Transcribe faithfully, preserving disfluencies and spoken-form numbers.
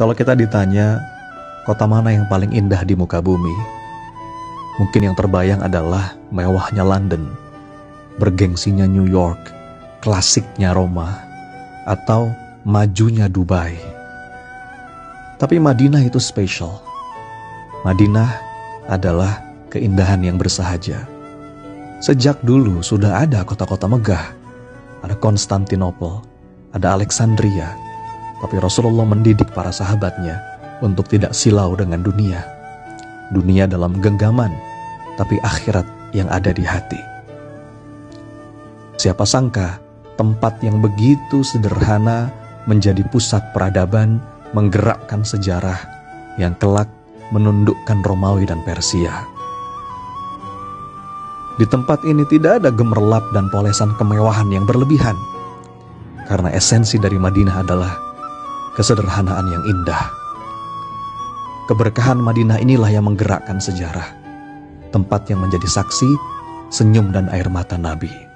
Kalau kita ditanya kota mana yang paling indah di muka bumi, mungkin yang terbayang adalah mewahnya London, bergengsinya New York, klasiknya Roma, atau majunya Dubai. Tapi Madinah itu spesial. Madinah adalah keindahan yang bersahaja. Sejak dulu sudah ada kota-kota megah. Ada Konstantinopel, ada Alexandria. Tapi Rasulullah mendidik para sahabatnya untuk tidak silau dengan dunia. Dunia dalam genggaman, tapi akhirat yang ada di hati. Siapa sangka tempat yang begitu sederhana menjadi pusat peradaban, menggerakkan sejarah yang kelak menundukkan Romawi dan Persia. Di tempat ini tidak ada gemerlap dan polesan kemewahan yang berlebihan, karena esensi dari Madinah adalah kesederhanaan yang indah. Keberkahan Madinah inilah yang menggerakkan sejarah, tempat yang menjadi saksi senyum dan air mata Nabi.